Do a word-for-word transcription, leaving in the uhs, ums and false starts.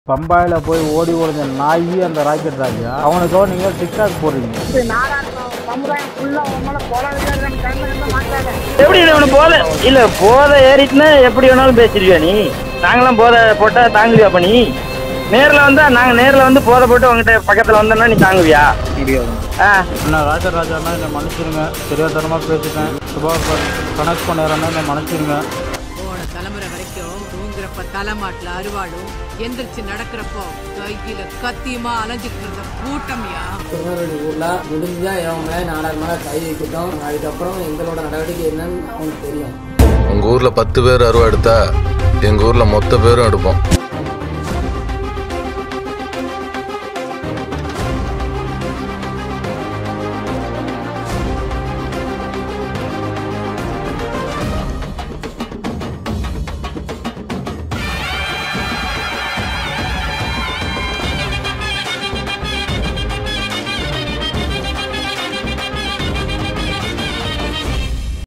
பம்பாயில போய் ஓடி ஓடுங்க நாயி அந்த ராக்கெட் ராஜா அவனுக்கோ நீங்க டிக்டாக் போடுறீங்க. எப்படி போதை இல்ல போதை ஏறிட்டுன்னா எப்படி வேணாலும் பேசிருவியா நீ? நாங்களாம் போதை போட்டா தாங்குவியா? பண்ணி நேரில் வந்தா நாங்க நேரில் வந்து போதை போட்டு உங்ககிட்ட பக்கத்துல வந்தோம்னா நீ தாங்குவியா? முடியாது. நான் ராஜா ராஜானா என்னை மன்னிச்சிருங்க, தெரியாதனமா பேசிட்டேன். சுபா கனெக்ட் பண்ணிடுறேன்னா என்னை மன்னிச்சிருங்க. போன தலைமுறை வரைக்கும் தூங்குறப்ப தலைமாட்டில் அருவாளும் எந்திரிச்சு நடக்கிறப்போ கையில கத்தியுமா அலைஞ்சிட்டு இருந்த கூட்டம்யா. திருநெல்வேலி ஊர்ல முடிஞ்சா அவங்க நாடகம் மேல கை வைக்கட்டும். அதுக்கப்புறம் எங்களோட நடவடிக்கை என்னன்னு அவங்களுக்கு தெரியும். உங்க ஊர்ல பத்து பேர் அருவா எடுத்தா எங்க ஊர்ல மொத்த பேரும் எடுப்போம்.